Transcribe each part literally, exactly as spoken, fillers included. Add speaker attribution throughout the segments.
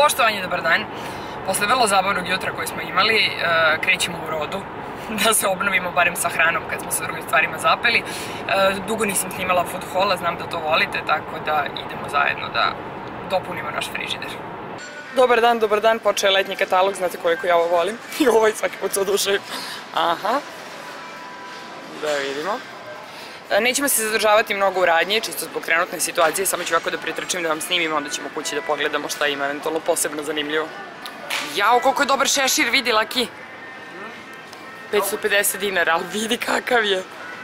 Speaker 1: Poštovanje, dobar dan. Posle vrlo zabavnog jutra koje smo imali, krećemo u rodu da se obnovimo barem sa hranom kad smo sa drugim stvarima zapeli. Dugo nisam snimala food haul, znam da to volite, tako da idemo zajedno da dopunimo naš frižider. Dobar dan, dobar dan, počeo je letnji katalog, znate koliko ja ovo volim. I ovaj svaki put se oduševim. Aha. Da vidimo. Nećemo se zadržavati mnogo u radnji, čisto zbog trenutne situacije, samo ću ovako da pritrčim da vam snimim, onda ćemo kući da pogledamo šta ima eventualno posebno zanimljivo. Jao, koliko je dobar šešir, vidi, Laki. petsto pedeset dinara, ali vidi kakav je.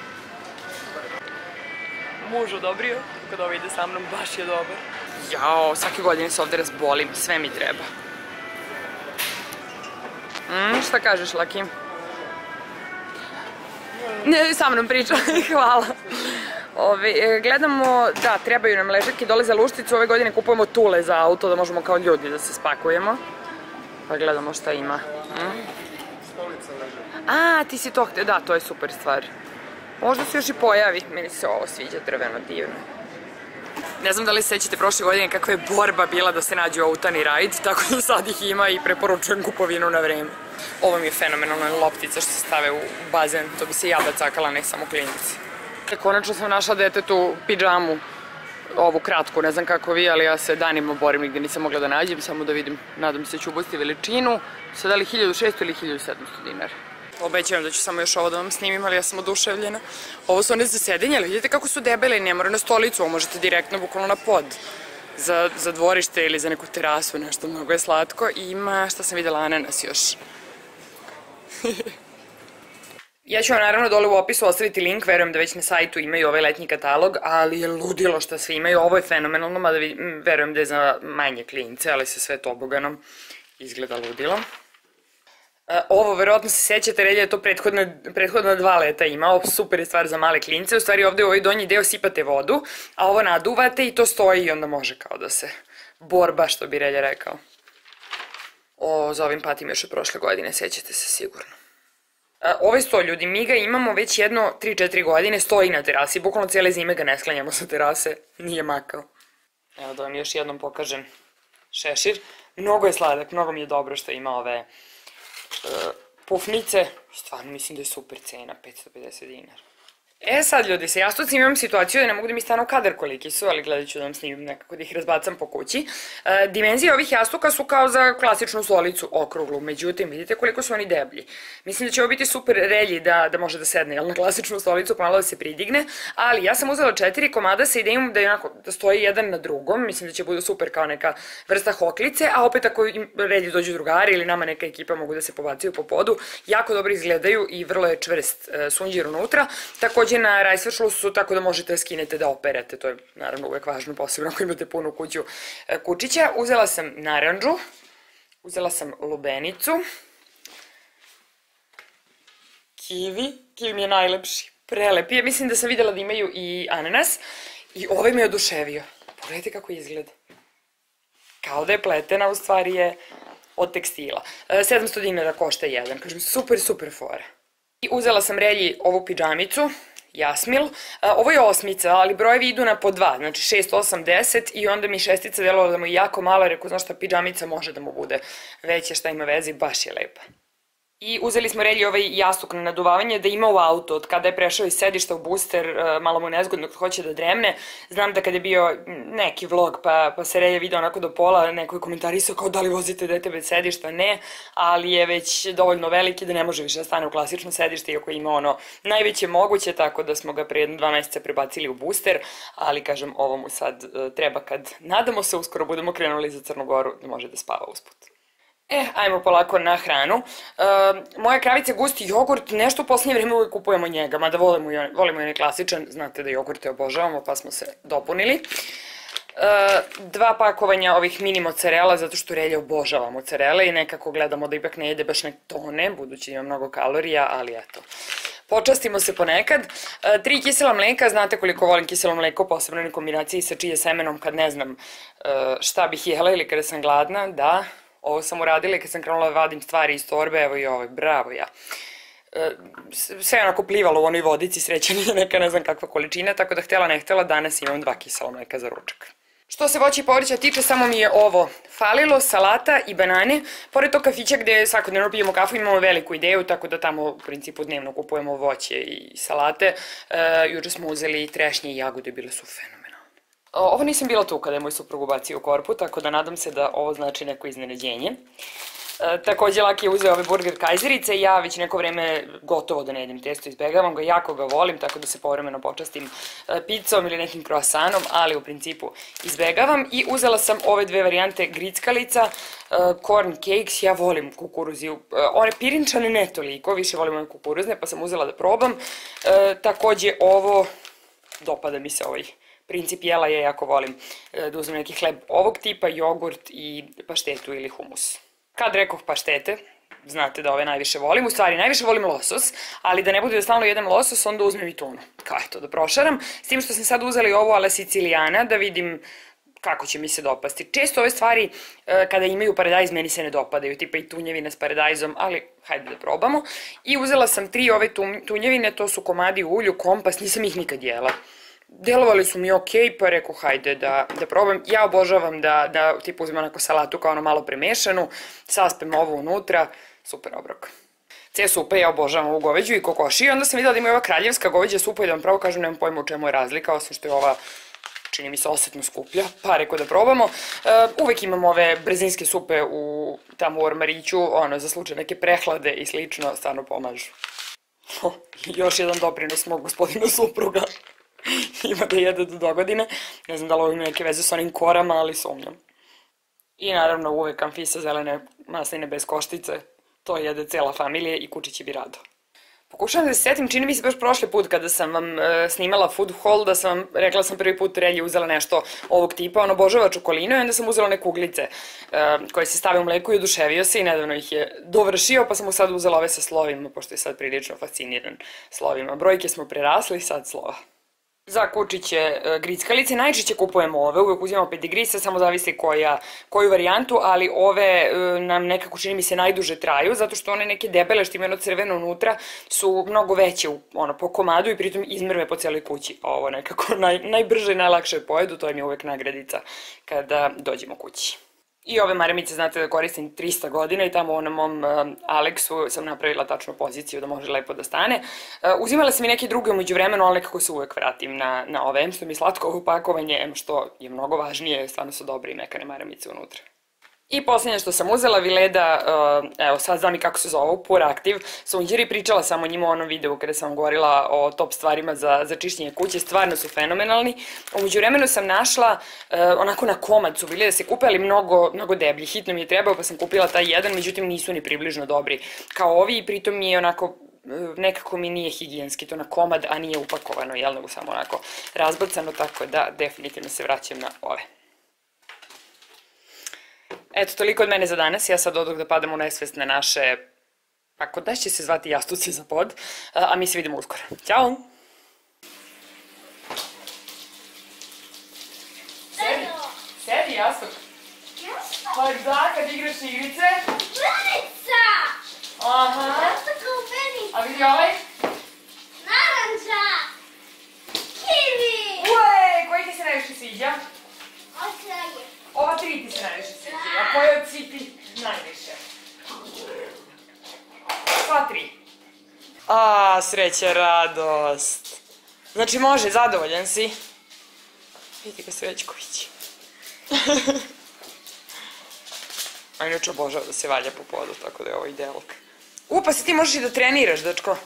Speaker 1: Muž odobrio, tako da ovo ide sa mnom, baš je dobar. Jao, svake godine se ovde razbolim, sve mi treba. Mm, šta kažeš, Laki? Ne, sa mnom priča, hvala. Ove, gledamo, da, trebaju nam ležetke dole za lušticu, ove godine kupujemo tule za auto da možemo kao ljudi da se spakujemo. Pa gledamo šta ima.
Speaker 2: Stolica ležetka.
Speaker 1: A, ti si to htio, da, to je super stvar. Možda se još i pojavi, meni se ovo sviđa, drveno, divno. Ne znam da li se sećate prošle godine kakva je borba bila da se nađu autani rajd, tako da sad ih ima i preporučujem kupovinu na vreme. Ovo mi je fenomenalna loptica što se stave u bazen, to bi se ja bacakala, ne samo klinici. Konačno sam našla detetu pidžamu, ovu kratku, ne znam kako vi, ali ja se danima borim, nigde nisam mogla da nađem, samo da vidim, nadam se ću ubaciti veličinu, sad da li hiljadu šesto ili hiljadu sedamsto dinara. Obećavam da ću samo još ovo da vam snimim, ali ja sam oduševljena. Ovo su one za sedenje, ali vidite kako su debele i ne mora na stolicu, ovo možete direktno bukvalno na pod. Za dvorište ili za neku terasu, nešto mnogo je slatko. I ima, šta sam videla, ananas još. Ja ću vam naravno dole u opisu ostaviti link, verujem da već na sajtu imaju ovaj letnji katalog, ali je ludilo što sve imaju, ovo je fenomenalno, mada verujem da je za manje klince, ali se sve toboganom izgleda ludilo. Ovo, verovatno se sećate, Relja je to prethodna dva leta imao, super je stvar za male klince, u stvari ovde u ovaj donji deo sipate vodu, a ovo naduvate i to stoji i onda može kao da se borba, što bi Relja rekao. O, za ovim patim još od prošle godine, sećate se sigurno. Ovaj sto, ljudi, mi ga imamo već jedno tri četiri godine, stoji na terasi, bukvalno cijele zime ga ne sklanjamo sa terase, nije makao. Evo da vam još jednom pokažem šešir, mnogo je sladak, mnogo mi je dobro što ima ove pufnice, stvarno mislim da je super cena, petsto pedeset dinara. E sad, ljudi, sa jastucima imam situaciju da ne mogu da mi stanu kadar koliki su, ali gledat ću da vam snimim nekako da ih razbacam po kući. Dimenzije ovih jastuka su kao za klasičnu stolicu okruglu, međutim, vidite koliko su oni deblji. Mislim da će ovo biti super Relji da može da sedne na klasičnu stolicu, pa malo da se pridigne, ali ja sam uzela četiri komada sa idejom da stoji jedan na drugom, mislim da će budu super kao neka vrsta hoklice, a opet ako Relji dođu drugari ili nama neka ekipa mogu da se pobacaju po podu, jako dobro izgledaju i vrlo je čvrst sunđer unutra. Takođe na rajsvršlu su tako da možete da skinete da operete, to je naravno uvek važno, posebno ako imate punu kuću kučića. Uzela sam narandžu, uzela sam lubenicu, kivi, kivi mi je najlepši, prelep je, mislim da sam videla da imaju i ananas i ovaj me je oduševio. Pogledajte kako izgleda. Kao da je pletena, u stvari je od tekstila. sedamsto dinara košta jedan, kažem super, super fora. I uzela sam Relji ovu pidžamicu, Jasmil. Ovo je osmica, ali brojevi idu na po dva, znači šest, osam, deset i onda mi šestica delovala da mu je jako mala, rekao, znaš šta, pidžamica može da mu bude veća, šta ima veze, baš je lepa. I uzeli smo Relji ovaj jastuk na naduvavanje da ima u auto, od kada je prešao iz sedišta u buster, malo mu nezgodno kad hoće da dremne. Znam da kada je bio neki vlog pa se Relja video onako do pola, neko je komentarisao kao da li vozite dete bez sedišta, ne, ali je već dovoljno veliki da ne može više da stane u klasično sedište, iako ima ono najveće moguće, tako da smo ga pre jedno dva meseca prebacili u buster, ali kažem, ovo mu sad treba kad, nadamo se, uskoro budemo krenuli za Crnu Goru da može da spava usput. E, ajmo polako na hranu. Moja kravica gusti jogurt, nešto u posljednje vreme uvijek kupujemo njega, mada volimo i onaj klasičan, znate da jogurte obožavamo, pa smo se dopunili. Dva pakovanja ovih mini mozzarella, zato što Relja obožava mozzarelle i nekako gledamo da ipak ne jede baš nek tone, budući ima mnogo kalorija, ali eto. Počastimo se ponekad. Tri kisela mleka, znate koliko volim kiselo mleko, posebno u kombinaciji sa čije semenom kad ne znam šta bih jela ili kada sam gladna, da. Ovo sam uradila i kad sam krenula da vadim stvari iz torbe, evo i ovo, bravo ja. Sve onako plivalo u onoj vodici, sreća nije neka ne znam kakva količina, tako da htjela ne htjela, danas imam dva kisela mleka za ručak. Što se voća i povrća tiče, samo mi je ovo falilo, salata i banane. Pored tog kafića gde svakodnevno pijemo kafu imamo veliku ideju, tako da tamo u principu dnevno kupujemo voće i salate. E, juče smo uzeli trešnje i jagode, bile su fenomenalne. Ovo nisam bila tu kada je moj suprug ubacio u korpu, tako da nadam se da ovo znači neko iznenađenje. E, takođe, Laki je uzeo ove burger kajzerice i ja već neko vreme gotovo da ne jedem testo, izbegavam ga, jako ga volim, tako da se povremeno počastim e, pizzom ili nekim kroasanom, ali u principu izbegavam. I uzela sam ove dve varijante grickalica, e, corn cakes, ja volim kukuruziju, e, one pirinčane ne toliko, više volim ove kukuruzne, pa sam uzela da probam. E, takođe ovo, dopada mi se ovaj princip jela, ja jako volim e, da uzmem neki hleb ovog tipa, jogurt i paštetu ili humus. Kad rekoh paštete, znate da ove najviše volim, u stvari najviše volim losos, ali da ne bude da stalno jedem losos, onda uzmem i tunu. Kao eto, da prošaram. S tim što sam sad uzela i ovu ala sicilijana, da vidim kako će mi se dopasti. Često ove stvari, kada imaju paradajz, meni se ne dopadaju, tipa i tunjevina s paradajzom, ali hajde da probamo. I uzela sam tri ove tunjevine, to su komadi u ulju, kompas, nisam ih nikad jela. Delovali su mi okej, pa rekao hajde da, da probam. Ja obožavam da, da tipu uzmem onako salatu kao ono malo premešanu, saspem ovo unutra, super obrok. Ce supe ja obožavam ovu goveđu i kokoši i onda sam videla da ima ova kraljevska goveđa supa i da vam pravo kažem nemam pojma u čemu je razlika, osim što je ova čini mi se osetno skuplja, pa rekao da probamo. Uh, uvek imam ove brzinske supe u, tamo u ormariću, ono, za slučaj neke prehlade i slično, stvarno pomažu. Oh, još jedan doprinos mog gospodina supruga. Ima da jede do dogodine. Ne znam da li ovo ima neke veze s onim korama, ali sumnjam. I naravno uvek amfisa zelene masline bez koštice. To jede cela familija i kučići bi rado. Pokušavam da se setim, čini mi se baš prošli put kada sam vam e, snimala food haul, da sam vam rekla sam prvi put Relji uzela nešto ovog tipa, on obožava čokolinu i onda sam uzela neke uglice e, koje se stave u mleku i oduševio se i nedavno ih je dovršio, pa sam mu sad uzela ove sa slovima, pošto je sad prilično fasciniran slovima. Brojke smo prerasli, sad slova. Za kučiće grickalice najčešće kupujemo ove, uvek uzimamo pedigrisa, samo zavisi koja, koju varijantu, ali ove nam nekako čini mi se najduže traju, zato što one neke debele što imaju ono crveno unutra su mnogo veće ono, po komadu i pritom izmrve po cijeloj kući. Ovo nekako naj, najbrže i najlakše pojedu, to im je uvek nagradica kada dođemo kući. I ove maramice znate da koristim trista godina i tamo u onom mom Alexu sam napravila tačnu poziciju da može lepo da stane. Uzimala sam i neke druge umeđu vremenu, ali nekako se uvek vratim na, na ove, em što mi je slatko upakovanje, em što je mnogo važnije, stvarno su dobre i mekane maramice unutra. I posljednje što sam uzela, Vileda, evo sad znam i kako se zove, Pure Active sunđeri, pričala sam o njima u onom videu kada sam govorila o top stvarima za, za čišćenje kuće, stvarno su fenomenalni. Umeđu vremenu sam našla, onako na komad su bili da se kupe, ali mnogo, mnogo deblji, hitno mi je trebao pa sam kupila taj jedan, međutim nisu ni približno dobri kao ovi i pritom mi je onako, nekako mi nije higijenski to na komad, a nije upakovano, jel nego samo onako razbacano, tako da definitivno se vraćam na ove. Eto, toliko od mene za danas. Ja sad odoh da padam u nesvestne naše, pa kod nas će se zvati jastuci za pod, a mi se vidimo uskoro. Ćao! Sedi, sedi jastuk. Jastuk? Pa da, kad igraš igrice.
Speaker 3: Venica!
Speaker 1: Aha.
Speaker 3: Jastuk u venica.
Speaker 1: A vidi ovaj?
Speaker 3: Naranča! Kiwi!
Speaker 1: Ue, koji ti se najviše sviđa?
Speaker 3: Otraje.
Speaker 1: Ova tri ti se najviše sviđa, a koje od svi ti najviše? Sva tri. A, sreća, radost. Znači može, zadovoljan si. Vidi ga Srećković. A inače obožava da se valja po podu, tako da je ovo idealka. U, pa si ti možeš i da treniraš, dečko.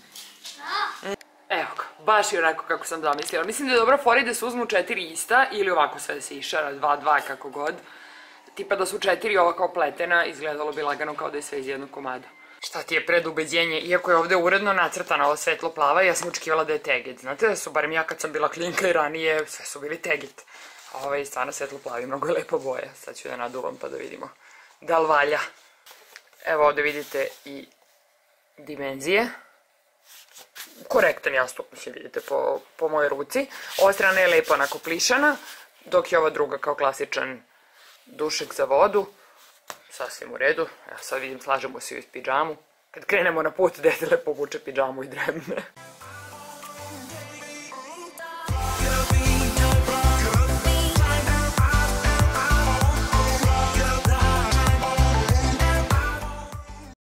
Speaker 1: Evo ga, baš je onako kako sam zamislila. Mislim da je dobra fora da se uzmu četiri ista ili ovako sve da se išara, dva, dva, kako god. Tipa da su četiri ova kao pletena, izgledalo bi lagano kao da je sve iz jednog komada. Šta ti je predubeđenje, iako je ovde uredno nacrtana ova svetlo plava, ja sam očekivala da je teget. Znate da su, barem ja kad sam bila klinka i ranije, sve su bili teget. A ovo je stvarno svetlo plavi, mnogo je lepa boja. Sad ću da naduvam pa da vidimo da li valja. Evo ovde vidite i dimenzije. Korektan jastuk, mislim, vidite po, po mojoj ruci. Ova strana je lepo onako plišana, dok je ova druga kao klasičan dušek za vodu. Sasvim u redu. Evo sad vidim, slažemo se u pidžamu. Kad krenemo na put, dete lepo obuče pidžamu i dremne.